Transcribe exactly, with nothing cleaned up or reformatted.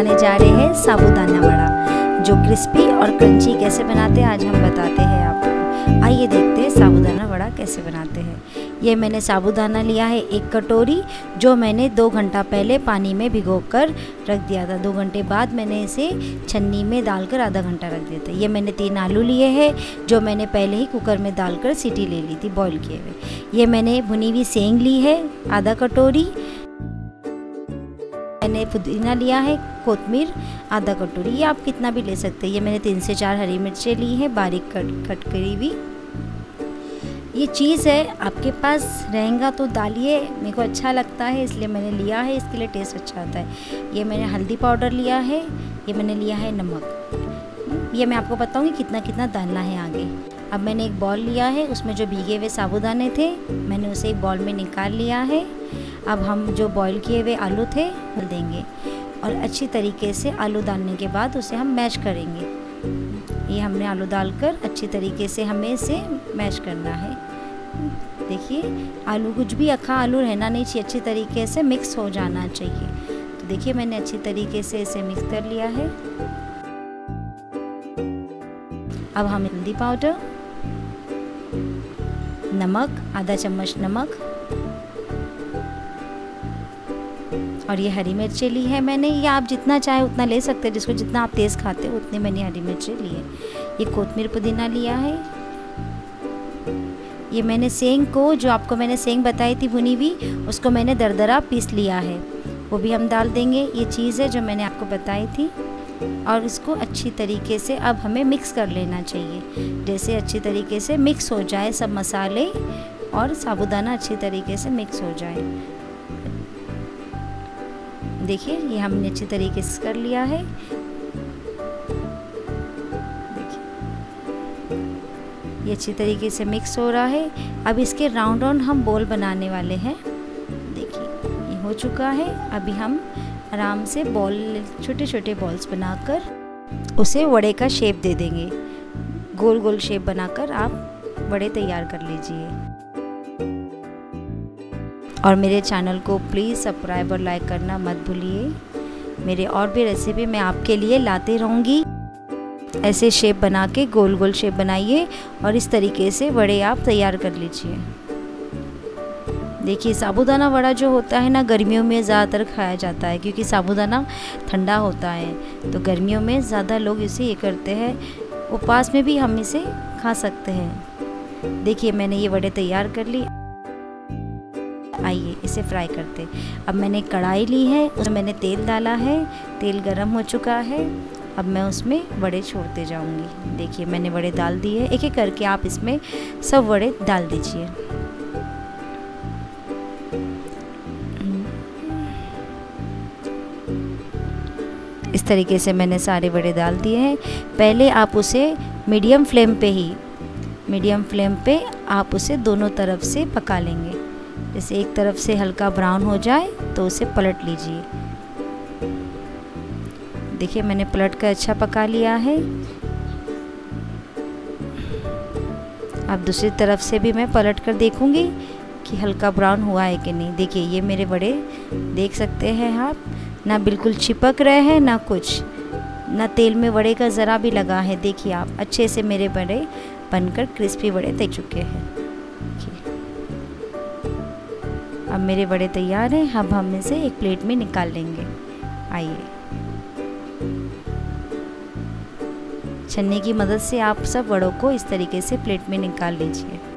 बनाने जा रहे हैं साबूदाना वड़ा, जो क्रिस्पी और क्रंची कैसे बनाते हैं आज हम बताते हैं आपको। आइए देखते हैं साबूदाना वड़ा कैसे बनाते हैं। ये मैंने साबूदाना लिया है एक कटोरी, जो मैंने दो घंटा पहले पानी में भिगोकर रख दिया था। दो घंटे बाद मैंने इसे छन्नी में डालकर आधा घंटा रख दिया था। ये मैंने तीन आलू लिए हैं, जो मैंने पहले ही कुकर में डालकर सीटी ले ली थी बॉईल किए हुए। ये मैंने भुनी हुई सेंग ली है आधा कटोरी। मैंने पुदीना लिया है, कोतमीर आधा कटोरी, ये आप कितना भी ले सकते हैं। ये मैंने तीन से चार हरी मिर्चें ली हैं बारीक कट कट करी हुई। ये चीज़ है, आपके पास रहेगा तो डालिए, मेरे को अच्छा लगता है इसलिए मैंने लिया है, इसके लिए टेस्ट अच्छा आता है। ये मैंने हल्दी पाउडर लिया है, ये मैंने लिया है नमक। ये मैं आपको बताऊँगी कितना कितना डालना है आगे। अब मैंने एक बॉल लिया है, उसमें जो भीगे हुए साबूदाने थे मैंने उसे एक बॉल में निकाल लिया है। अब हम जो बॉईल किए हुए आलू थे डाल देंगे और अच्छी तरीके से आलू डालने के बाद उसे हम मैश करेंगे। ये हमने आलू डालकर अच्छी तरीके से हमें इसे मैश करना है। देखिए आलू कुछ भी अखा आलू रहना नहीं चाहिए, अच्छी तरीके से मिक्स हो जाना चाहिए। तो देखिए मैंने अच्छी तरीके से इसे मिक्स कर लिया है। अब हम हल्दी पाउडर, नमक आधा चम्मच नमक, और ये हरी मिर्चें ली है मैंने। ये आप जितना चाहे उतना ले सकते हैं, जिसको जितना आप तेज़ खाते हो उतनी मैंने हरी मिर्चें ली है। ये कोतमीर पुदीना लिया है। ये मैंने सेंग को, जो आपको मैंने सेंग बताई थी भुनी हुई, उसको मैंने दरदरा पीस लिया है, वो भी हम डाल देंगे। ये चीज़ है जो मैंने आपको बताई थी, और इसको अच्छी तरीके से अब हमें मिक्स कर लेना चाहिए। जैसे अच्छी तरीके से मिक्स हो जाए सब मसाले और साबूदाना अच्छी तरीके से मिक्स हो जाए। देखिए ये हमने अच्छी तरीके से कर लिया है। देखिए ये अच्छी तरीके से मिक्स हो रहा है। अब इसके राउंड राउंड हम बॉल बनाने वाले हैं। देखिए ये हो चुका है। अभी हम आराम से बॉल, छोटे छोटे बॉल्स बनाकर उसे वड़े का शेप दे देंगे। गोल गोल शेप बनाकर आप वड़े तैयार कर लीजिए। और मेरे चैनल को प्लीज़ सब्सक्राइब और लाइक करना मत भूलिए। मेरे और भी रेसिपी मैं आपके लिए लाती रहूँगी। ऐसे शेप बना के गोल गोल शेप बनाइए और इस तरीके से वड़े आप तैयार कर लीजिए। देखिए साबूदाना वड़ा जो होता है ना, गर्मियों में ज़्यादातर खाया जाता है, क्योंकि साबूदाना ठंडा होता है। तो गर्मियों में ज़्यादा लोग इसे ये करते हैं। उपवास में भी हम इसे खा सकते हैं। देखिए मैंने ये वड़े तैयार कर ली। आइए इसे फ्राई करते। अब मैंने कढ़ाई ली है, उसमें मैंने तेल डाला है, तेल गरम हो चुका है। अब मैं उसमें वड़े छोड़ते जाऊंगी। देखिए मैंने वड़े डाल दिए, एक एक करके आप इसमें सब वड़े डाल दीजिए। इस तरीके से मैंने सारे वड़े डाल दिए हैं। पहले आप उसे मीडियम फ्लेम पे ही मीडियम फ्लेम पे आप उसे दोनों तरफ से पका लेंगे। जैसे एक तरफ से हल्का ब्राउन हो जाए तो उसे पलट लीजिए। देखिए मैंने पलट कर अच्छा पका लिया है। अब दूसरी तरफ से भी मैं पलट कर देखूंगी कि हल्का ब्राउन हुआ है कि नहीं। देखिए ये मेरे वड़े देख सकते हैं आप, ना बिल्कुल चिपक रहे हैं ना कुछ, ना तेल में वड़े का ज़रा भी लगा है। देखिए आप अच्छे से मेरे वड़े बनकर क्रिस्पी वड़े तैयार चुके हैं। अब मेरे वड़े तैयार हैं। अब हम इसे एक प्लेट में निकाल लेंगे। आइए छन्नी की मदद से आप सब वड़ों को इस तरीके से प्लेट में निकाल लीजिए।